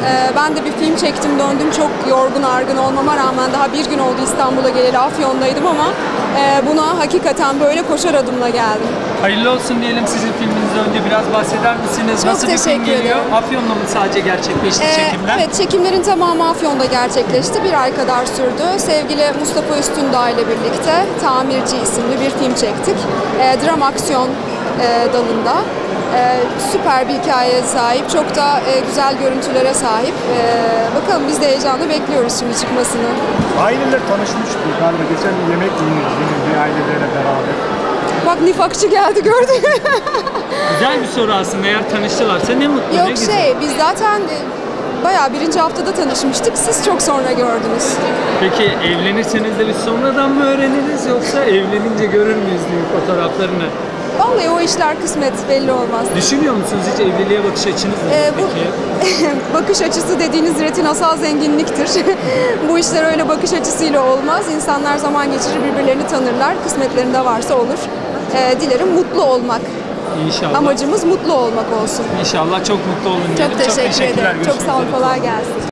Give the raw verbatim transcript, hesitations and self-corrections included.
Ee, ben de bir film çektim, döndüm. Çok yorgun argın olmama rağmen daha bir gün oldu İstanbul'a geleli, Afyon'daydım ama e, buna hakikaten böyle koşar adımla geldim. Hayırlı olsun diyelim sizin filminizden önce biraz bahseder misiniz? Çok Nasıl bir film teşekkür geliyor? ederim. Afyon'da mı sadece gerçekleşti Ee, çekimler? Evet, çekimlerin tamamı Afyon'da gerçekleşti. Bir ay kadar sürdü. Sevgili Mustafa Üstündağ ile birlikte Tamirci isimli bir film çektik. Ee, dram aksiyon e, dalında. Ee, süper bir hikayeye sahip, çok da e, güzel görüntülere sahip. Ee, bakalım biz de heyecanla bekliyoruz şimdi çıkmasını. Aileler tanışmıştı galiba, geçen bir yemek yenildi ailelerle beraber. Bak nifakçı geldi, gördün mü? Güzel bir soru aslında, eğer tanıştılarsa ne mutlu, ne Yok güzel. şey, biz zaten e, bayağı birinci haftada tanışmıştık. Siz çok sonra gördünüz. Peki evlenirseniz de biz sonradan mı öğreniriz yoksa evlenince görür müyüz düğün fotoğraflarını? Vallahi o işler kısmet, belli olmaz. Düşünüyor musunuz hiç evliliğe bakış açınız ne Ee, bu peki? bakış açısı dediğiniz retinasal zenginliktir. Bu işler öyle bakış açısıyla olmaz. İnsanlar zaman geçirir, birbirlerini tanırlar. Kısmetlerinde varsa olur. Ee, dilerim mutlu olmak. İnşallah. Amacımız mutlu olmak olsun. İnşallah çok mutlu olun diyelim. Çok teşekkür teşekkürler. ederim. Çok Görüşmek sağ olun, üzere. kolay gelsin.